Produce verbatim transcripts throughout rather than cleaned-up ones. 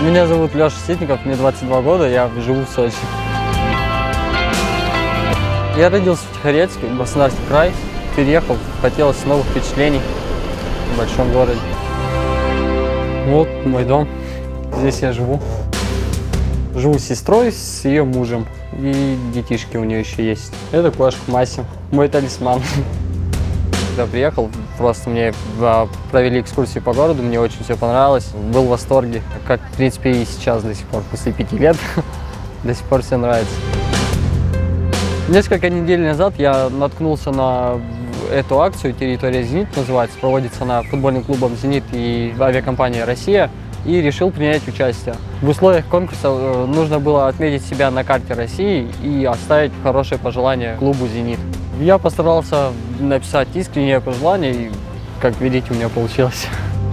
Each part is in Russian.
Меня зовут Леша Ситников, мне двадцать два года, я живу в Сочи. Я родился в Тихорецке, Краснодарский край, переехал, хотелось новых впечатлений в большом городе. Вот мой дом, здесь я живу. Живу с сестрой, с ее мужем, и детишки у нее еще есть. Это кошка Мася, мой талисман. Когда приехал, просто мне провели экскурсию по городу, мне очень все понравилось, был в восторге, как в принципе и сейчас до сих пор, после пяти лет, до сих пор все нравится. Несколько недель назад я наткнулся на эту акцию «Территория Зенит» называется, проводится она футбольным клубом «Зенит» и авиакомпанией «Россия», и решил принять участие. В условиях конкурса нужно было отметить себя на карте России и оставить хорошее пожелание клубу «Зенит». Я постарался написать искреннее пожелание, и, как видите, у меня получилось.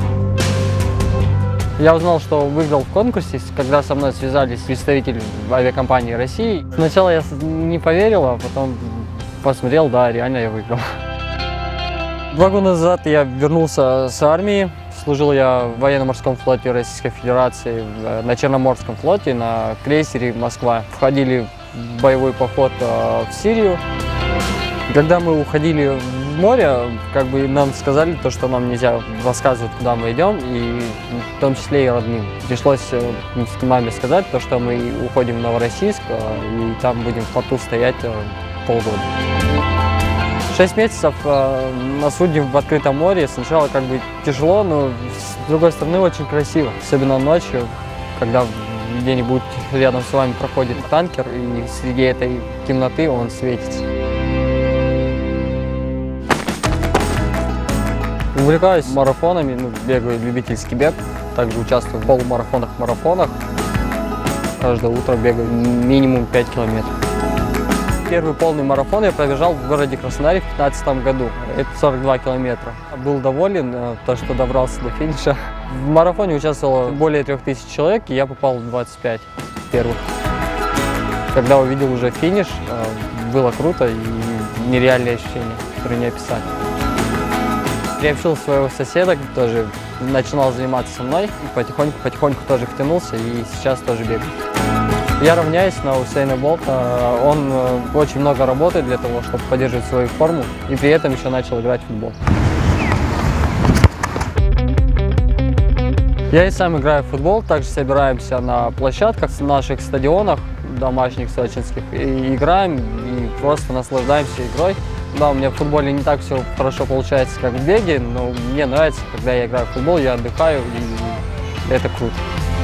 Я узнал, что выиграл в конкурсе, когда со мной связались представители авиакомпании России. Сначала я не поверил, а потом посмотрел, да, реально я выиграл. Два года назад я вернулся с армии. Служил я в военно-морском флоте Российской Федерации, на Черноморском флоте, на крейсере «Москва». Входили в боевой поход в Сирию. Когда мы уходили в море, как бы нам сказали, то, что нам нельзя рассказывать, куда мы идем, и в том числе и родным. Пришлось маме сказать, то, что мы уходим в Новороссийск, и там будем в порту стоять полгода. Шесть месяцев на судне в открытом море. Сначала как бы тяжело, но с другой стороны очень красиво. Особенно ночью, когда где-нибудь рядом с вами проходит танкер, и среди этой темноты он светится. Увлекаюсь марафонами, ну, бегаю любительский бег, также участвую в полумарафонах, марафонах. Каждое утро бегаю минимум пять километров. Первый полный марафон я пробежал в городе Краснодаре в две тысячи пятнадцатом году. Это сорок два километра. Был доволен, то, что добрался до финиша. В марафоне участвовало более трех тысяч человек, и я попал в двадцать пять первых. Когда увидел уже финиш, было круто и нереальные ощущения, которые не описать. Приобщил своего соседа, тоже начинал заниматься со мной, и потихоньку-потихоньку тоже втянулся, и сейчас тоже бегаю. Я равняюсь на Усейна Болта. Он очень много работает для того, чтобы поддерживать свою форму, и при этом еще начал играть в футбол. Я и сам играю в футбол, также собираемся на площадках, в наших стадионах домашних сочинских, и играем, и просто наслаждаемся игрой. Да, у меня в футболе не так все хорошо получается, как в беге, но мне нравится, когда я играю в футбол, я отдыхаю, и это круто.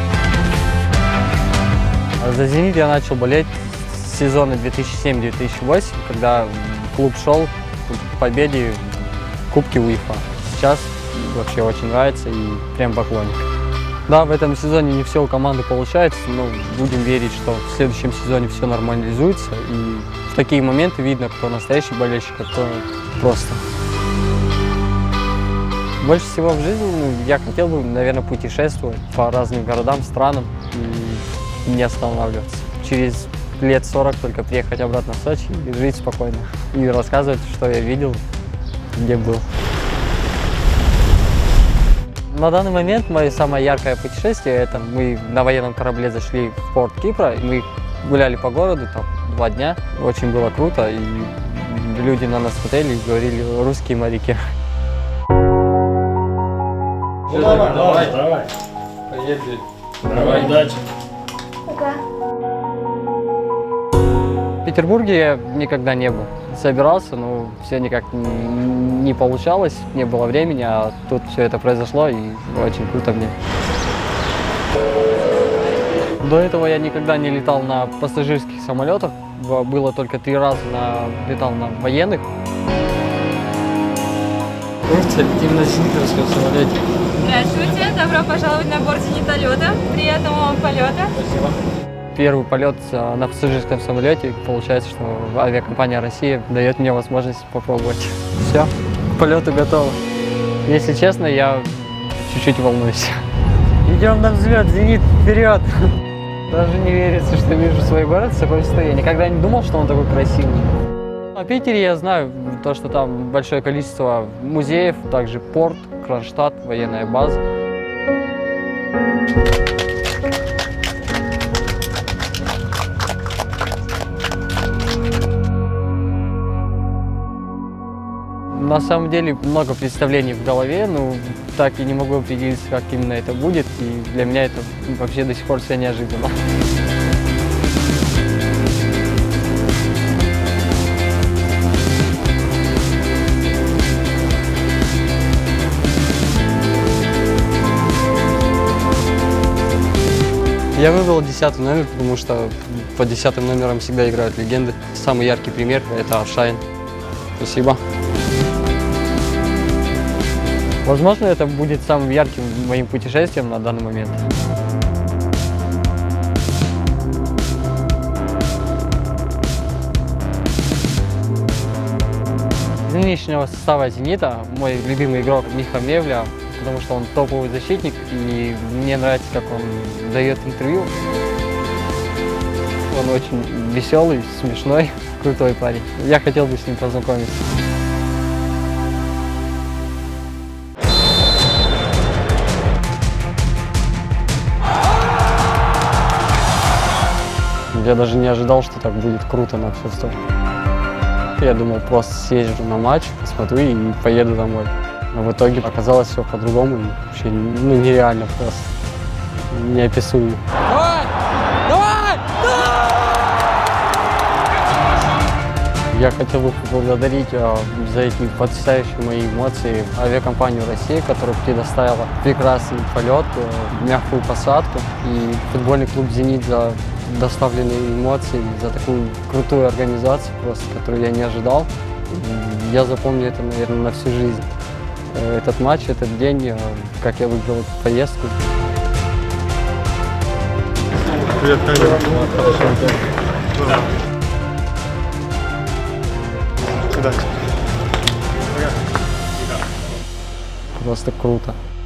За «Зенит» я начал болеть с сезона две тысячи седьмого — две тысячи восьмого, когда клуб шел к победе в Кубке УЕФА. Сейчас вообще очень нравится и прям поклонник. Да, в этом сезоне не все у команды получается, но будем верить, что в следующем сезоне все нормализуется. И в такие моменты видно, кто настоящий болельщик, а кто просто. Больше всего в жизни ну, я хотел бы, наверное, путешествовать по разным городам, странам и не останавливаться. Через лет сорок только приехать обратно в Сочи и жить спокойно. И рассказывать, что я видел, где был. На данный момент мое самое яркое путешествие – это мы на военном корабле зашли в порт Кипра, и мы гуляли по городу там два дня. Очень было круто, и люди на нас смотрели и говорили «русские моряки». Ну, давай, давай, давай. Поехали. Давай, удачи. Пока. В Петербурге я никогда не был. Собирался, но все никак не получалось, не было времени, а тут все это произошло, и очень круто мне. До этого я никогда не летал на пассажирских самолетах, было только три раза на, летал на военных. Летим на зенитовском самолете. Здравствуйте, добро пожаловать на борт зенитолета. Приятного вам полета. Спасибо. Первый полет на пассажирском самолете, получается, что авиакомпания «Россия» дает мне возможность попробовать. Все, к полету готово. Если честно, я чуть-чуть волнуюсь. Идем на взлет, «Зенит» вперед! Даже не верится, что вижу свой город с такой высоты. Я никогда не думал, что он такой красивый. В Питере я знаю то, что там большое количество музеев, также порт, Кронштадт, военная база. На самом деле много представлений в голове, но так и не могу определиться, как именно это будет. И для меня это вообще до сих пор все неожиданно. Я выбрал десятый номер, потому что под десятым номером всегда играют легенды. Самый яркий пример – это Аршавин. Спасибо. Возможно, это будет самым ярким моим путешествием на данный момент. Из нынешнего состава «Зенита» мой любимый игрок Миха Мевля, потому что он топовый защитник, и мне нравится, как он дает интервью. Он очень веселый, смешной, крутой парень. Я хотел бы с ним познакомиться. Я даже не ожидал, что так будет круто на все сто. Я думал, просто съезжу на матч, посмотрю и поеду домой. Но в итоге оказалось все по-другому, вообще ну, нереально просто, неописуемо. Давай! Давай! Давай! Я хотел бы поблагодарить а, за эти потрясающие мои эмоции авиакомпанию «Россия», которая предоставила прекрасный полет, мягкую посадку, и футбольный клуб «Зенит» за доставленные эмоции, за такую крутую организацию, просто, которую я не ожидал. И я запомню это, наверное, на всю жизнь. Этот матч, этот день, как я выиграл эту поездку. Привет, Катя. Удачи. Просто круто.